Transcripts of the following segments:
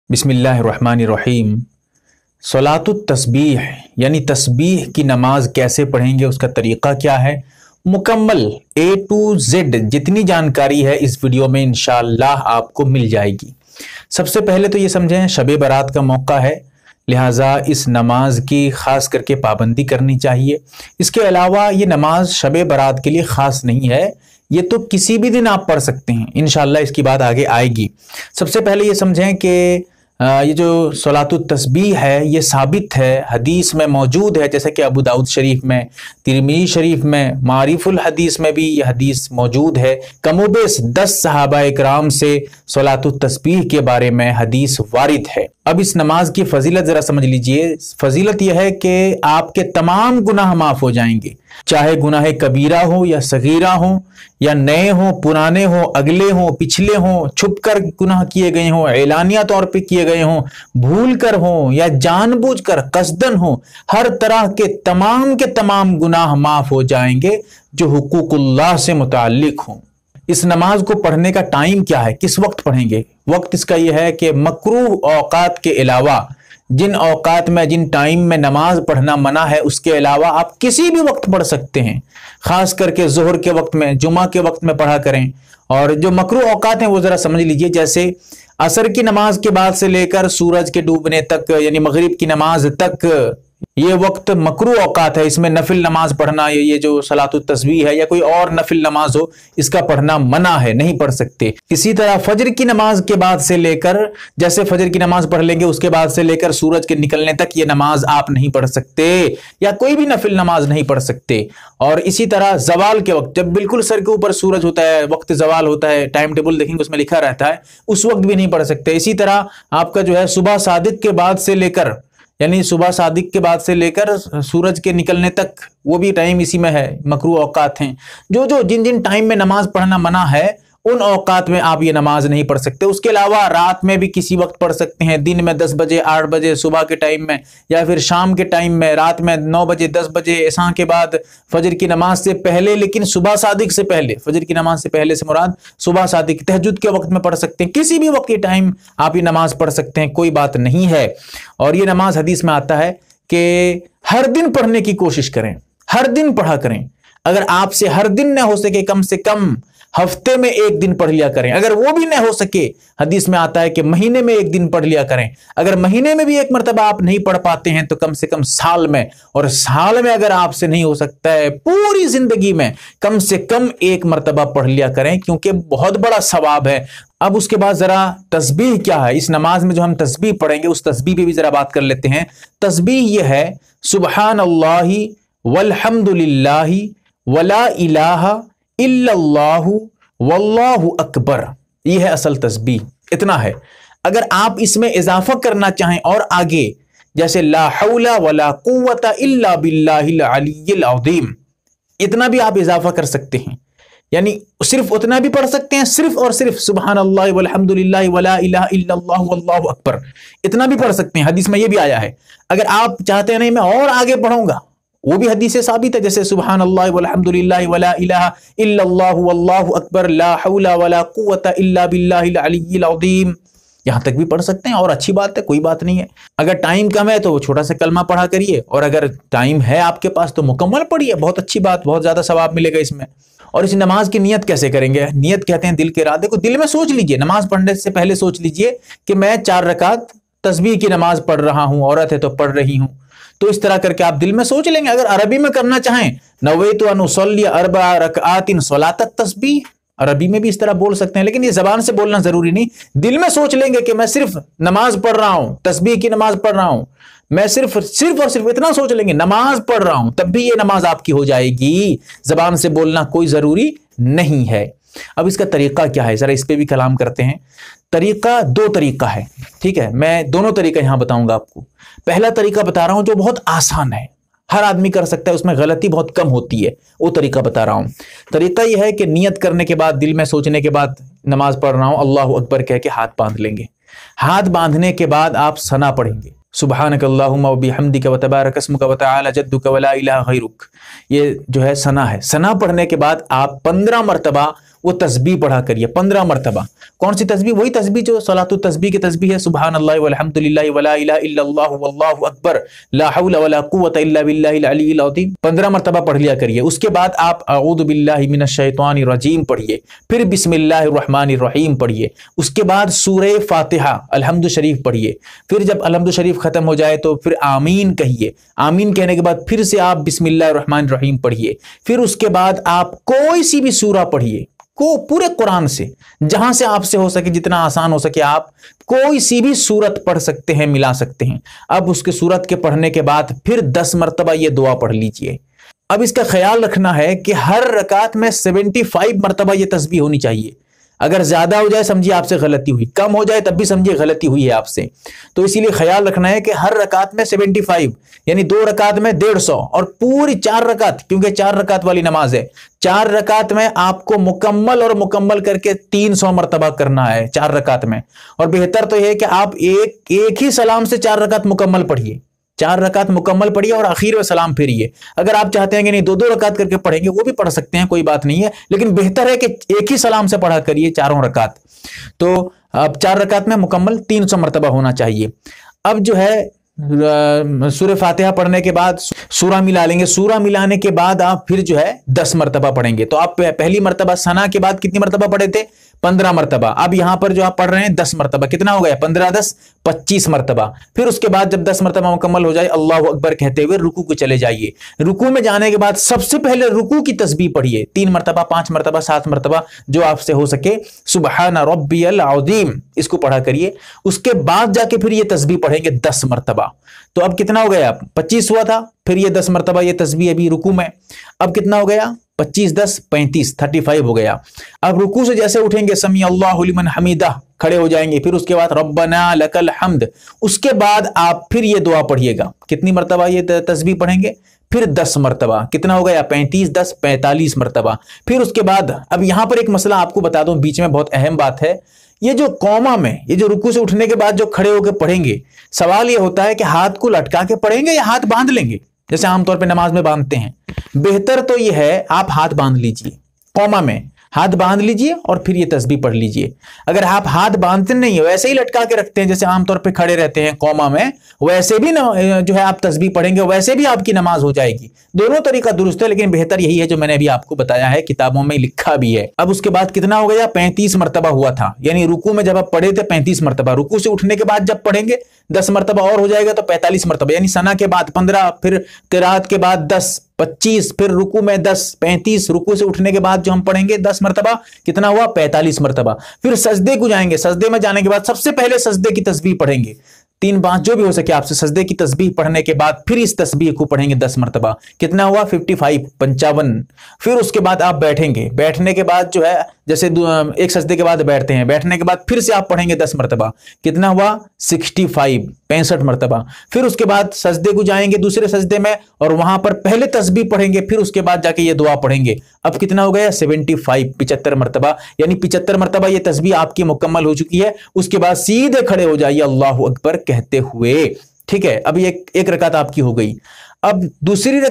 बिस्मिल्लाहिर्रहमानिर्रहीम। सलातुत तस्बीह यानी तस्बीह की नमाज कैसे पढ़ेंगे, उसका तरीक़ा क्या है, मुकम्मल A to Z जितनी जानकारी है इस वीडियो में इंशाअल्लाह आपको मिल जाएगी। सबसे पहले तो ये समझें शब बारात का मौका है, लिहाजा इस नमाज की ख़ास करके पाबंदी करनी चाहिए। इसके अलावा ये नमाज शब बारात के लिए ख़ास नहीं है, ये तो किसी भी दिन आप पढ़ सकते हैं, इंशाअल्लाह इसकी बात आगे आएगी। सबसे पहले ये समझें कि ये जो सलातुत तस्बीह है ये साबित है, हदीस में मौजूद है, जैसे कि अबू दाऊद शरीफ में, तिरमिज़ी शरीफ में, मारिफुल हदीस में भी ये हदीस मौजूद है। कमोबेश 10 सहाबा इकराम से सलातुत तस्बीह के बारे में हदीस वारिद है। अब इस नमाज की फजीलत ज़रा समझ लीजिए। फजीलत यह है कि आपके तमाम गुनाह माफ़ हो जाएंगे, चाहे गुनाह कबीरा हो या सगीरा हो, या नए हो, पुराने हो, अगले हो, पिछले हो, छुपकर गुनाह किए गए हो, एलानिया तौर पे किए गए हो, भूल कर हो या जानबूझकर कसदन हो, हर तरह के तमाम गुनाह माफ हो जाएंगे जो हुकूकुल्लाह से मुताल्लिक हो। इस नमाज को पढ़ने का टाइम क्या है, किस वक्त पढ़ेंगे? वक्त इसका यह है कि मकरूह औकात के अलावा, जिन औकात में, जिन टाइम में नमाज पढ़ना मना है, उसके अलावा आप किसी भी वक्त पढ़ सकते हैं। खास करके जोहर के वक्त में, जुमा के वक्त में पढ़ा करें। और जो मकरूह औकात हैं वो जरा समझ लीजिए, जैसे असर की नमाज के बाद से लेकर सूरज के डूबने तक यानी मगरिब की नमाज तक, ये वक्त मकरूह औकात है। इसमें नफिल नमाज पढ़ना, ये जो सलातुत तस्बीह है या कोई और नफिल नमाज हो, इसका पढ़ना मना है, नहीं पढ़ सकते। इसी तरह फजर की नमाज के बाद से लेकर, जैसे फजर की नमाज पढ़ लेंगे उसके बाद से लेकर सूरज के निकलने तक ये नमाज आप नहीं पढ़ सकते, या कोई भी नफिल नमाज नहीं पढ़ सकते। और इसी तरह जवाल के वक्त, जब बिल्कुल सर के ऊपर सूरज होता है, वक्त जवाल होता है, टाइम टेबल देखेंगे उसमें लिखा रहता है, उस वक्त भी नहीं पढ़ सकते। इसी तरह आपका जो है सुबह सादिक के बाद से लेकर, यानी सुबह सादिक के बाद से लेकर सूरज के निकलने तक, वो भी टाइम इसी में है, मकरूह औकात हैं। जिन जिन टाइम में नमाज पढ़ना मना है उन औकात में आप ये नमाज नहीं पढ़ सकते। उसके अलावा रात में भी किसी वक्त पढ़ सकते हैं, दिन में 10 बजे, 8 बजे सुबह के टाइम में, या फिर शाम के टाइम में, रात में 9 बजे, 10 बजे, ऐसा के बाद, फजर की नमाज से पहले, लेकिन सुबह सादिक से पहले, फजर की नमाज से पहले से मुराद सुबह सादिक, तहज्जुद के वक्त में पढ़ सकते हैं। किसी भी वक्त ये टाइम आप ये नमाज पढ़ सकते हैं, कोई बात नहीं है। और ये नमाज हदीस में आता है कि हर दिन पढ़ने की कोशिश करें, हर दिन पढ़ा करें। अगर आपसे हर दिन न हो सके, कम से कम हफ्ते में 1 दिन पढ़ लिया करें। अगर वो भी न हो सके, हदीस में आता है कि महीने में 1 दिन पढ़ लिया करें। अगर महीने में भी 1 मरतबा आप नहीं पढ़ पाते हैं तो कम से कम साल में, और साल में अगर आपसे नहीं हो सकता है, पूरी जिंदगी में कम से कम 1 मरतबा पढ़ लिया करें, क्योंकि बहुत बड़ा सवाब है। अब उसके बाद जरा तस्बीह क्या है, इस नमाज में जो हम तस्बीह पढ़ेंगे उस तस्बीह पे भी जरा बात कर लेते हैं। तस्बीह यह है सुब्हानल्लाहि वल्हम्दुलिल्लाहि वला इलाहा इल्लल्लाहु वल्लाहु अकबर। यह है असल तस्बीह, इतना है। अगर आप इसमें इजाफा करना चाहें और आगे, जैसे ला हौला वला कुव्वता इल्ला बिल्लाहिल अलिय्यिल अज़ीम, इतना भी आप इजाफा कर सकते हैं, यानी सिर्फ उतना भी पढ़ सकते हैं, सिर्फ और सिर्फ सुब्हानल्लाहि वल्हम्दुलिल्लाहि वला इलाहा इल्लल्लाहु वल्लाहु अकबर, इतना भी पढ़ सकते हैं। हदीस में यह भी आया है। अगर आप चाहते हैं नहीं मैं और आगे पढ़ूंगा, वो भी हदीस से साबित है, जैसे सुब्हानल्लाहि वल्हम्दुलिल्लाहि वला इलाहा इल्लल्लाहु वल्लाहु अकबर ला हौला वला कुव्वता इल्ला बिल्लाहिल अलिय्यिल अज़ीम, यहां तक भी पढ़ सकते हैं। और अच्छी बात है, कोई बात नहीं है। अगर टाइम कम है तो छोटा सा कलमा पढ़ा करिए, और अगर टाइम है आपके पास तो मुकम्मल पढ़िए, बहुत अच्छी बात, बहुत ज्यादा सवाब मिलेगा इसमें। और इस नमाज की नियत कैसे करेंगे? नियत कहते हैं दिल के इरादे को। दिल में सोच लीजिए, नमाज पढ़ने से पहले सोच लीजिए कि मैं 4 रकात तस्बीह की नमाज पढ़ रहा हूं, औरत है तो पढ़ रही हूं, तो इस तरह करके आप दिल में सोच लेंगे। अगर अरबी में करना चाहें, नवैतु अन उसल्ली 4 रकातिन सलातत तस्बीह, अरबी में भी इस तरह बोल सकते हैं, लेकिन ये जबान से बोलना जरूरी नहीं। दिल में सोच लेंगे कि मैं सिर्फ नमाज पढ़ रहा हूं, तस्बीह की नमाज पढ़ रहा हूं, मैं सिर्फ और सिर्फ इतना सोच लेंगे, नमाज पढ़ रहा हूं, तब भी ये नमाज आपकी हो जाएगी। जबान से बोलना कोई जरूरी नहीं है। अब इसका तरीका क्या है, जरा इस पे भी कलाम करते हैं। तरीका 2 तरीका है, ठीक है। मैं दोनों तरीका यहां बताऊंगा आपको। पहला तरीका बता रहा हूं जो बहुत आसान है, हर आदमी कर सकता है, उसमें गलती बहुत कम होती है, वो तरीका बता रहा हूं। तरीका यह है कि नियत करने के बाद, दिल में सोचने के बाद नमाज पढ़ रहा हूं, अल्लाहु अकबर कह के हाथ बांध लेंगे। हाथ बांधने के बाद आप सना पढ़ेंगे, सुब्हानक अल्लाहुम्मा व बिहम्दिका व तबारक अस्मुका व तआला जद्दुका व ला इलाहा गैरुक। ये जो है सना है। सना पढ़ने के बाद आप 15 मरतबा वो तस्बीह पढ़ा करिए 15 मरतबा। कौन सी तस्बीह? वही तस्बीह जो सलातु तस्बीह की तस्बीह है, सुबहान अल्लाह वल्हम्दुलिल्लाह वला इलाहा इल्लल्लाह वल्लाहु अकबर ला हौला वला कुव्वता इल्ला बिल्लाहिल अलीय्यिल अज़ीम 15 मरतबा पढ़ लिया करिए। उसके बाद आप अऊज़ु बिल्लाहि मिनश शैतानिर रजीम पढ़िए, फिर बिस्मिल्लाहिर रहमानिर रहीम पढ़िए। उसके बाद सूरह फातिहा अलहम्दु शरीफ पढ़िए। फिर जब अलहम्दु शरीफ खत्म हो जाए तो फिर आमीन कहिए। आमीन कहने के बाद फिर से आप बिस्मिल्लाहिर रहमानिर रहीम पढ़िए। फिर उसके बाद आप कोई सी भी सूरा पढ़िए, को पूरे कुरान से, जहां से आपसे हो सके, जितना आसान हो सके, आप कोई सी भी सूरत पढ़ सकते हैं, मिला सकते हैं। अब उसके सूरत के पढ़ने के बाद फिर 10 मरतबा ये दुआ पढ़ लीजिए। अब इसका ख्याल रखना है कि हर रकात में 75 मरतबा ये तस्बीह होनी चाहिए। अगर ज्यादा हो जाए समझिए आपसे गलती हुई, कम हो जाए तब भी समझिए गलती हुई है आपसे। तो इसीलिए ख्याल रखना है कि हर रकात में 75, यानी 2 रकात में 150 और पूरी 4 रकात, क्योंकि 4 रकात वाली नमाज है, 4 रकात में आपको मुकम्मल करके 300 मरतबा करना है 4 रकात में। और बेहतर तो यह है कि आप एक ही सलाम से 4 रकात मुकम्मल पढ़िए, 4 रकात मुकम्मल पढ़िए और आखिर में सलाम फेरिए। अगर आप चाहते हैं कि नहीं 2-2 रकात करके पढ़ेंगे, वो भी पढ़ सकते हैं, कोई बात नहीं है, लेकिन बेहतर है कि एक ही सलाम से पढ़ा करिए 4 रकात। तो अब 4 रकात में मुकम्मल 300 मरतबा होना चाहिए। अब जो है सूरह फातिहा पढ़ने के बाद सूरा मिला लेंगे। सूरा मिलाने के बाद आप फिर जो है 10 मरतबा पढ़ेंगे। तो आप पहली मरतबा सना के बाद कितनी मरतबा पढ़े थे? 15 मरतबा। अब यहां पर जो आप पढ़ रहे हैं 10 मरतबा, कितना हो गया? 15 10 25 मरतबा। फिर उसके बाद जब 10 मरतबा मुकम्मल हो जाए, अल्लाहु अकबर कहते हुए रुकू को चले जाइए। रुकू में जाने के बाद सबसे पहले रुकू की तस्बीह पढ़िए 3 मरतबा, 5 मरतबा, 7 मरतबा, जो आपसे हो सके। सुबहान रब्बियल अज़ीम इसको पढ़ा करिए। उसके बाद जाके फिर ये तस्बीह पढ़ेंगे 10 मरतबा। तो अब कितना हो गया? 25 हुआ था, फिर ये 10 मरतबा ये तस्बीह अभी रुकू में। अब कितना हो गया? 25 10 35 35 हो गया। अब रुकू से जैसे उठेंगे समी अल्लाहु लिमन हमीदा, खड़े हो जाएंगे। फिर उसके बाद रब्बना लकल हम्द। उसके बाद आप फिर ये दुआ पढ़िएगा। कितनी मरतबा ये तस्बीह पढ़ेंगे? फिर 10 मरतबा। कितना हो गया? 35 10 45 मरतबा। फिर उसके बाद अब यहां पर एक मसला आपको बता दूं, बीच में बहुत अहम बात है। ये जो कौमा में, ये जो रुकू से उठने के बाद जो खड़े होकर पढ़ेंगे, सवाल ये होता है कि हाथ को लटका के पढ़ेंगे या हाथ बांध लेंगे, जैसे आमतौर पे नमाज में बांधते हैं। बेहतर तो ये है आप हाथ बांध लीजिए, कौमा में हाथ बांध लीजिए और फिर ये तस्बीह पढ़ लीजिए। अगर आप हाथ बांधते नहीं है, वैसे ही लटका के रखते हैं जैसे आमतौर पे खड़े रहते हैं कौमा में, वैसे भी जो है आप तस्बीह पढ़ेंगे, वैसे भी आपकी नमाज हो जाएगी। दोनों तरीका दुरुस्त है, लेकिन बेहतर यही है जो मैंने अभी आपको बताया है, किताबों में लिखा भी है। अब उसके बाद कितना हो गया? 35 मरतबा हुआ था, यानी रुकू में जब आप पढ़े थे 35 मरतबा, रुकू से उठने के बाद जब पढ़ेंगे 10 मरतबा और हो जाएगा तो 45 मरतबा, यानी सना के बाद 15, फिर क़िराअत के बाद 10 25, फिर रुकू में 10 35, रुकू से उठने के बाद जो हम पढ़ेंगे 10 मरतबा, कितना हुआ? 45 मरतबा। फिर सजदे को जाएंगे, सजदे में जाने के बाद सबसे पहले सजदे की तस्बीह पढ़ेंगे 3-5 जो भी हो सके आपसे। सजदे की तस्बीह पढ़ने के बाद फिर इस तस्बीह को पढ़ेंगे 10 मरतबा, कितना हुआ? 55 55। फिर उसके बाद आप बैठेंगे, बैठने के बाद जो है जैसे एक सजदे के बाद बैठते हैं, बैठने के बाद फिर से आप पढ़ेंगे 10 मरतबा, कितना हुआ? 65 65 मरतबा। फिर उसके बाद सजदे को जाएंगे दूसरे सजदे में और वहां पर पहले तस्बीह पढ़ेंगे, फिर उसके बाद जाके ये दुआ पढ़ेंगे। अब कितना हो गया? 75 75 मरतबा, यानी 75 मरतबा ये तस्बीह आपकी मुकम्मल हो चुकी है। उसके बाद सीधे खड़े हो जाइए अल्लाहु अकबर कहते हुए। ठीक है, अब एक रकात आपकी हो गई। अब दूसरी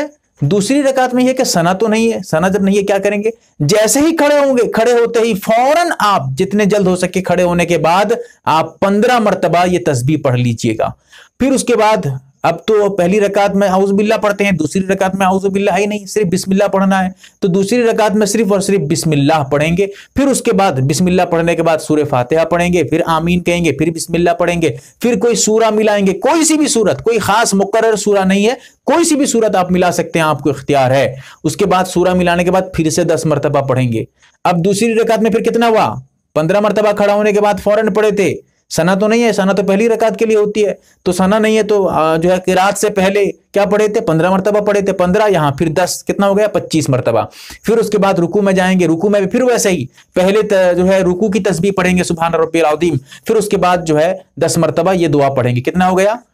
रकात में यह कि सना तो नहीं है, सना जब नहीं है क्या करेंगे? जैसे ही खड़े होंगे, खड़े होते ही फौरन आप जितने जल्द हो सके खड़े होने के बाद आप 15 मरतबा ये तस्बीह पढ़ लीजिएगा। फिर उसके बाद अब तो पहली रकात में औज़ु बिल्लाह पढ़ते हैं, दूसरी रकात में औज़ु बिल्लाह ही नहीं, सिर्फ बिस्मिल्लाह पढ़ना है। तो दूसरी रकात में सिर्फ और सिर्फ बिस्मिल्लाह पढ़ेंगे। फिर उसके बाद बिस्मिल्लाह पढ़ने के बाद सूरह फातिहा पढ़ेंगे, फिर आमीन कहेंगे, फिर बिस्मिल्लाह पढ़ेंगे, फिर कोई सूरा मिलाएंगे, कोई सी भी सूरत, कोई खास मुकर्रर सूरा नहीं है, कोई सी भी सूरत आप मिला सकते हैं, आपको इख्तियार है। उसके बाद सूरा मिलाने के बाद फिर से 10 मरतबा पढ़ेंगे। अब दूसरी रकात में फिर कितना हुआ? 15 मरतबा खड़ा होने के बाद फौरन पढ़े थे। सना तो नहीं है, सना तो पहली रकात के लिए होती है, तो सना नहीं है तो जो है क़िराअत से पहले क्या पढ़े थे? 15 मरतबा पढ़े थे, 15 यहाँ फिर 10, कितना हो गया? 25 मरतबा। फिर उसके बाद रुकू में जाएंगे, रुकू में भी फिर वैसे ही पहले जो है रुकू की तस्बीह पढ़ेंगे सुभान रब्बियल अज़ीम, फिर उसके बाद जो है 10 मरतबा ये दुआ पढ़ेंगे। कितना हो गया?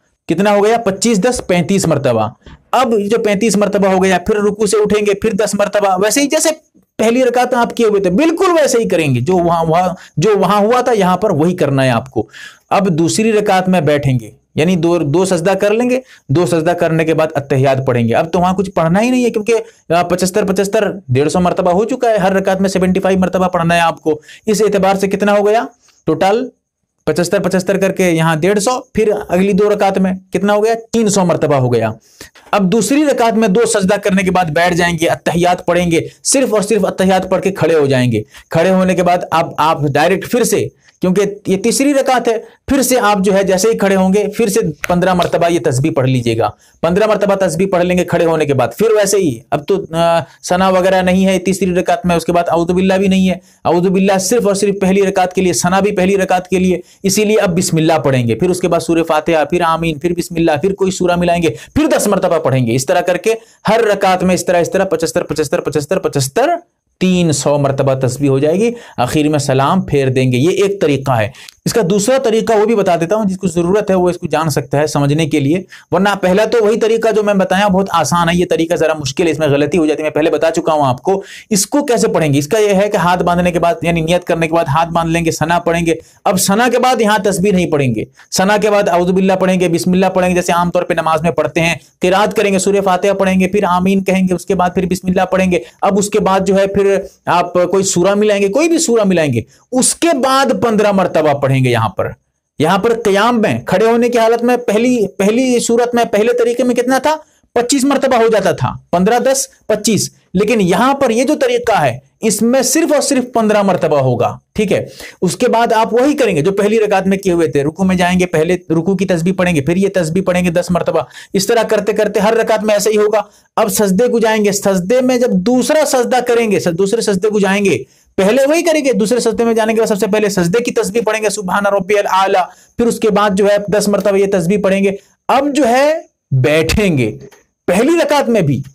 25 10 35 मरतबा। अब जो 35 मरतबा हो गया, फिर रुकू से उठेंगे, फिर 10 मरतबा, वैसे ही जैसे पहली रकात में आप किए हुए थे बिल्कुल वैसे ही करेंगे। जो वहां हुआ था यहां पर वही करना है आपको। अब दूसरी रकात में बैठेंगे, यानी दो सजदा कर लेंगे, 2 सजदा करने के बाद अत्तहियात पढ़ेंगे। अब तो वहां कुछ पढ़ना ही नहीं है, क्योंकि 75 150 मरतबा हो चुका है, हर रकात में 75 मरतबा पढ़ना है आपको। इस एतबार से कितना हो गया टोटल 75 करके यहाँ 150, फिर अगली 2 रकात में कितना हो गया 300 मरतबा हो गया। अब दूसरी रकात में 2 सजदा करने के बाद बैठ जाएंगे, अत्तहियात पढ़ेंगे, सिर्फ और सिर्फ अत्तहियात पढ़ के खड़े हो जाएंगे। खड़े होने के बाद अब आप डायरेक्ट फिर से, क्योंकि ये तीसरी रकात है, फिर से आप जो है जैसे ही खड़े होंगे फिर से 15 मरतबा ये तस्बीह पढ़ लीजिएगा। 15 मरतबा तस्बीह पढ़ लेंगे खड़े होने के बाद, फिर वैसे ही। अब तो सना वगैरह नहीं है तीसरी रकात में, उसके बाद औज़ु बिल्लाह भी नहीं है, औज़ु बिल्लाह सिर्फ और सिर्फ पहली रकात के लिए, सना भी पहली रकात के लिए, इसीलिए अब बिस्मिल्लाह पढ़ेंगे, फिर उसके बाद सूरह फातिहा, फिर आमीन, फिर बिस्मिल्लाह, फिर कोई सूरा मिलाएंगे, फिर 10 मरतबा पढ़ेंगे। इस तरह करके हर रकात में इस तरह 75 300 मरतबा तस्बीह हो जाएगी। आखिर में सलाम फेर देंगे। ये एक तरीका है। इसका दूसरा तरीका वो भी बता देता हूं, जिसको जरूरत है वो इसको जान सकता है समझने के लिए, वरना पहला तो वही तरीका जो मैं बताया बहुत आसान है, ये तरीका जरा मुश्किल है, इसमें गलती हो जाती है, मैं पहले बता चुका हूं आपको। इसको कैसे पढ़ेंगे, इसका यह है कि हाथ बांधने के बाद यानी नियत करने के बाद हाथ बांध लेंगे, सना पढ़ेंगे। अब सना के बाद यहां तस्बीह नहीं पढ़ेंगे, सना के बाद औज़ु बिल्लाह पढ़ेंगे, बिस्मिल्लाह पढ़ेंगे, जैसे आमतौर पर नमाज में पढ़ते हैं। क़िराअत करेंगे, सूरह फातिहा पढ़ेंगे, फिर आमीन कहेंगे, उसके बाद फिर बिस्मिल्लाह पढ़ेंगे। अब उसके बाद जो है फिर आप कोई सूरा मिलाएंगे, कोई भी सूरा मिलाएंगे, उसके बाद 15 मरतबा पढ़ेंगे। यहां पर क़याम में खड़े होने की हालत में पहली सूरत में पहले तरीके में कितना था 25 मरतबा हो जाता था, 15 10 25, लेकिन यहां पर ये जो तरीका है इसमें सिर्फ और सिर्फ 15 मरतबा होगा। ठीक है, उसके बाद आप वही करेंगे जो पहली रकात में किए हुए थे। रुकू में जाएंगे, पहले रुकू की तस्बीह पढ़ेंगे, फिर ये तस्बीह पढ़ेंगे 10 मरतबा। इस तरह करते करते हर रकात में ऐसे ही होगा। अब सजदे को जाएंगे, सजदे में जब दूसरा सजदा करेंगे, दूसरे सजदे को जाएंगे, पहले वही करेंगे, दूसरे सजदे में जाने के बाद सबसे पहले सजदे की तस्बीह पढ़ेंगे, सुबहान रब्बियल आला, फिर उसके बाद जो है 10 मरतबा ये तस्बीह पढ़ेंगे। अब जो है बैठेंगे, पहली रकात में भी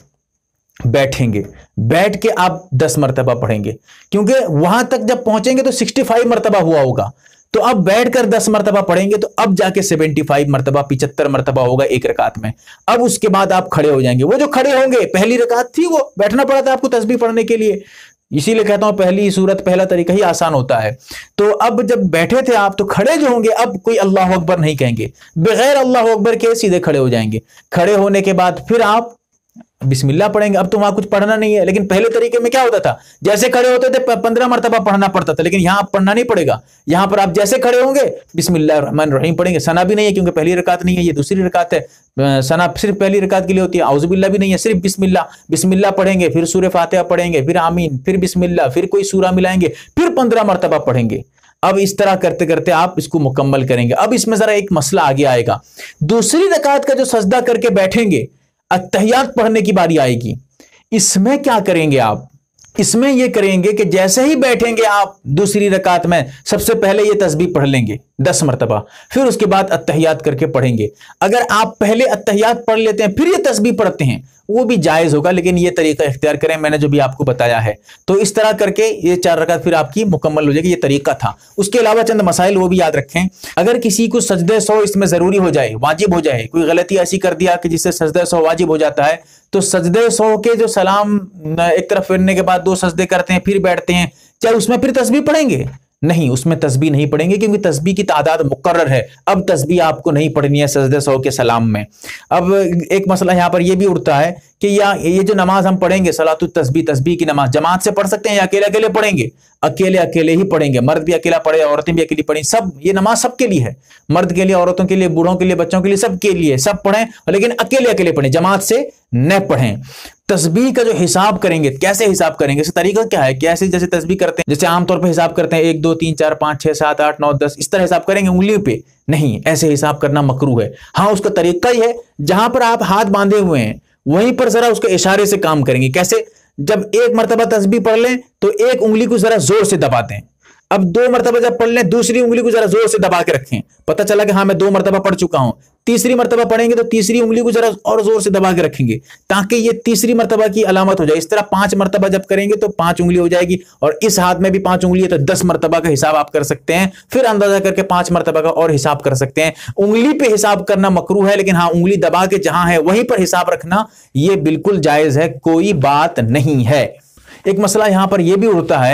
बैठेंगे, बैठ के आप 10 मरतबा पढ़ेंगे, क्योंकि वहां तक जब पहुंचेंगे तो 65 मरतबा हुआ होगा। तो अब बैठकर 10 मरतबा पढ़ेंगे तो अब जाके 75 मरतबा 75 मरतबा होगा एक रकात में। अब उसके बाद आप खड़े हो जाएंगे। वो जो खड़े होंगे, पहली रकात थी वो बैठना पड़ा था आपको तस्बीह पढ़ने के लिए, इसीलिए कहता हूं पहली सूरत पहला तरीका ही आसान होता है। तो अब जब बैठे थे आप तो खड़े जो होंगे, अब कोई अल्लाह अकबर नहीं कहेंगे, बगैर अल्लाह अकबर के सीधे खड़े हो जाएंगे। खड़े होने के बाद फिर आप बिस्मिल्लाह पढ़ेंगे। अब तो वहां कुछ पढ़ना नहीं है, लेकिन पहले तरीके में क्या होता था, जैसे खड़े होते थे 15 मरतबा पढ़ना पड़ता था, लेकिन यहां पढ़ना नहीं पड़ेगा। यहां पर आप जैसे खड़े होंगे बिस्मिल्लाह रहमान रहीम पढ़ेंगे। सना भी नहीं है क्योंकि पहली रकात नहीं है, ये दूसरी रकात है। सना सिर्फ पहली रकात के लिए होती है। औज़ु बिल्लाह भी नहीं है, सिर्फ बिस्मिल्लाह पढ़ेंगे, फिर सूरह फातिहा पढ़ेंगे, फिर आमीन, फिर बिस्मिल्लाह, फिर कोई सूरा मिलाएंगे, फिर 15 मरतबा पढ़ेंगे। अब इस तरह करते करते आप इसको मुकम्मल करेंगे। अब इसमें जरा एक मसला आगे आएगा। दूसरी रकात का जो सजदा करके बैठेंगे, अत्तहियात पढ़ने की बारी आएगी। इसमें क्या करेंगे आप, इसमें यह करेंगे कि जैसे ही बैठेंगे आप दूसरी रकात में सबसे पहले ये तस्बीह पढ़ लेंगे 10 मरतबा, फिर उसके बाद अत्तहियात करके पढ़ेंगे। अगर आप पहले अत्तहियात पढ़ लेते हैं फिर ये तस्बीह पढ़ते हैं वो भी जायज होगा, लेकिन ये तरीका इख्तियार करें मैंने जो भी आपको बताया है। तो इस तरह करके ये 4 रकात फिर आपकी मुकम्मल हो जाएगी। ये तरीका था। उसके अलावा चंद मसाइल वो भी याद रखें। अगर किसी को सजदे सौ इसमें जरूरी हो जाए, वाजिब हो जाए, कोई गलती ऐसी कर दिया कि जिससे सजदे सौ वाजिब हो जाता है, तो सजदे सौ के जो सलाम एक तरफ फिरने के बाद 2 सजदे करते हैं फिर बैठते हैं, क्या उसमें फिर तस्बीह पढ़ेंगे? नहीं, उसमें तस्बीह नहीं पढ़ेंगे, क्योंकि तस्बीह की तादाद मुकर्रर है। अब तस्बीह आपको नहीं पढ़नी है सजदे सौ के सलाम में। अब एक मसला यहाँ पर यह भी उठता है कि ये जो नमाज हम पढ़ेंगे सलातुत तस्बीह, तस्बीह की नमाज जमात से पढ़ सकते हैं या अकेले अकेले पढ़ेंगे? अकेले अकेले ही पढ़ेंगे। मर्द भी अकेला पढ़े, औरतें भी अकेली पढ़ें, सब ये नमाज सबके लिए है। मर्द के लिए, औरतों के लिए, बूढ़ों के लिए, बच्चों के लिए, सबके लिए सब पढ़ें, लेकिन अकेले अकेले पढ़ें, जमात से न पढ़ें। तस्बीह का जो हिसाब करेंगे, कैसे हिसाब करेंगे, इसका तरीका क्या है? कैसे जैसे तस्बीह करते हैं, जैसे आमतौर पर हिसाब करते हैं 1 2 3 4 5 6 7 8 9 10, इस तरह हिसाब करेंगे उंगलियों पे? नहीं, ऐसे हिसाब करना मकरूह है। हाँ, उसका तरीका ही है, जहां पर आप हाथ बांधे हुए हैं वहीं पर जरा उसके इशारे से काम करेंगे। कैसे? जब 1 मरतबा तस्बीह पढ़ लें तो एक उंगली को जरा जोर से दबा दें। अब 2 मरतबा जब पढ़ लें दूसरी उंगली को जरा जोर से दबा के रखें। पता चला कि हाँ मैं 2 मरतबा पढ़ चुका हूं। तीसरी मरतबा पढ़ेंगे तो तीसरी उंगली को जरा और जोर से दबा के रखेंगे, ताकि ये तीसरी मरतबा की अलामत हो जाए। इस तरह 5 मरतबा जब करेंगे तो 5 उंगली हो जाएगी, और इस हाथ में भी 5 उंगली है तो 10 मरतबा का हिसाब आप कर सकते हैं। फिर अंदाजा करके 5 मरतबा का और हिसाब कर सकते हैं। उंगली पे हिसाब करना मकरूह है, लेकिन हाँ उंगली दबा के जहां है वहीं पर हिसाब रखना ये बिल्कुल जायज है, कोई बात नहीं है। एक मसला यहां पर यह भी उठता है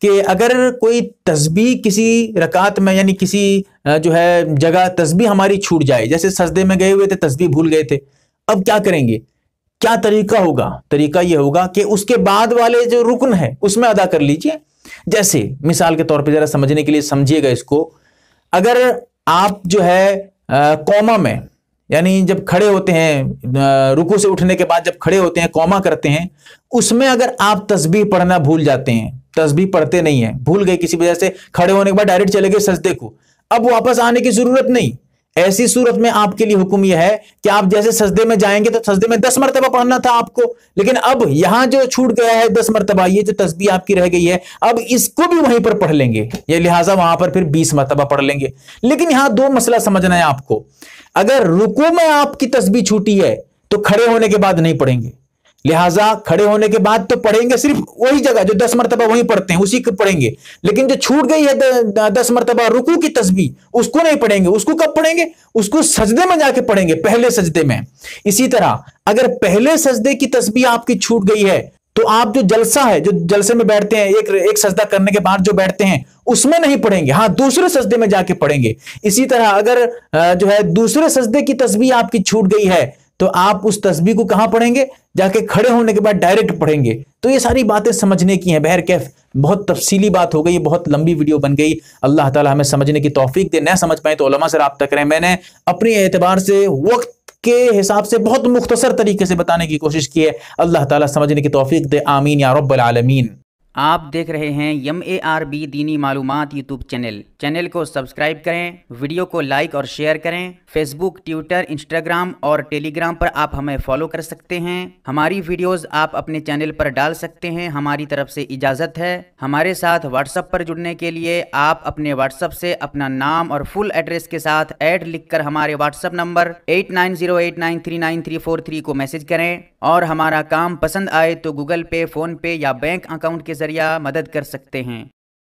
کہ اگر کوئی تسبیح کسی رکعت میں یعنی کسی جو ہے جگہ تسبیح ہماری چھوٹ جائے، جیسے سجدے میں گئے ہوئے تھے تسبیح بھول گئے تھے، اب کیا کریں گے؟ کیا طریقہ ہوگا؟ طریقہ یہ ہوگا کہ اس کے بعد والے جو رکن ہے اس میں ادا کر لیجئے۔ جیسے مثال کے طور پہ ذرا سمجھنے کے لیے سمجھیے گا اس کو، اگر آپ جو ہے قوما میں یعنی جب کھڑے ہوتے ہیں رکوع سے اٹھنے کے بعد جب کھڑے ہوتے ہیں قوما کرتے ہیں، اس میں اگر آپ تسبیح پڑھنا بھول جاتے ہیں، تسبیح پڑھتے نہیں ہیں، بھول گئے کسی وجہ سے، کھڑے ہونے کے بعد ڈائریکٹ چلے گئے سجدے کو، اب واپس آنے کی ضرورت نہیں۔ ایسی صورت میں آپ کے لیے حکم یہ ہے کہ آپ جیسے سجدے میں جائیں گے تو سجدے میں 10 مرتبہ پڑھنا تھا آپ کو، لیکن اب یہاں جو چھوٹ گیا ہے 10 مرتبہ، یہ جو تسبیح آپ کی رہ گئی ہے اب اس کو بھی وہیں پر پڑھ لیں گے، یہ لہٰذا وہاں پر پھر 20 مرتبہ پڑھ لیں گے۔ لیکن یہاں دو مسئلہ سمجھنا ہے آپ کو، اگر رکوع میں آپ کی تسبیح چھوٹی ہے تو کھڑے ہونے کے بعد نہیں پڑھیں گے، لہٰذا کھڑے ہونے کے بعد تو پڑھیں گے صرف وہی جگہ جو 10 مرتبہ وہیں پڑھتے ہیں اسی کو پڑھیں گے، لیکن جو چھوٹ گئی ہے 10 مرتبہ رکوع کی تسبیح اس کو نہیں پڑھیں گے۔ اس کو کب پڑھیں گے؟ اس کو سجدے میں جا کے پڑھیں گے، پہلے سجدے میں۔ اسی طرح اگر پہلے سجدے کی تسبیح آپ کی چھوٹ گئی ہے تو آپ جو جلسہ ہے، جو جلسے میں بیٹھتے ہیں ایک سجدہ کرنے کے بعد جو بیٹھتے ہیں اس میں نہیں پڑھیں گے، ہاں دوسرے سجدے میں جا کے پڑھیں گے۔ اسی طرح اگر جو ہے دوسرے سجدے کی تسبیح آپ کی چھوٹ گئی ہے تو آپ اس تسبیح کو کہاں پڑھیں گے؟ جا کے کھڑے ہونے کے بعد ڈائریکٹ پڑھیں گے۔ تو یہ ساری باتیں سمجھنے کی ہیں، بہرکیف بہت تفصیلی بات ہو گئی، بہت لمبی ویڈیو بن گئی۔ اللہ تعالی ہمیں سمجھنے کی توفیق دے، نہ سمجھ پائیں تو علماء سے رابطہ کریں۔ میں نے اپنے اعتبار سے وقت کے حساب سے بہت مختصر طریقے سے بتانے کی کوشش کی ہے، اللہ تعالی سمجھنے کی توفیق دے، آمین یا رب العالمین۔ آپ دیکھ رہے ہیں MARB دینی معلومات یوٹیوب چینل کو سبسکرائب کریں، ویڈیو کو لائک اور شیئر کریں۔ فیس بک، ٹویٹر، انسٹاگرام اور ٹیلی گرام پر آپ ہمیں فالو کر سکتے ہیں۔ ہماری ویڈیوز آپ اپنے چینل پر ڈال سکتے ہیں، ہماری طرف سے اجازت ہے۔ ہمارے ساتھ واٹس ایپ پر جڑنے کے لیے آپ اپنے واٹس ایپ سے اپنا نام اور فل ایڈریس کے ساتھ ایڈ لکھ کر ہمارے واٹس ایپ نمبر 8908939343 کو میسج کریں، اور ہمارا کام پسند آئے تو گوگل پے، فون پے یا بینک اکاؤنٹ کے ذریعہ مدد کر سکتے ہیں۔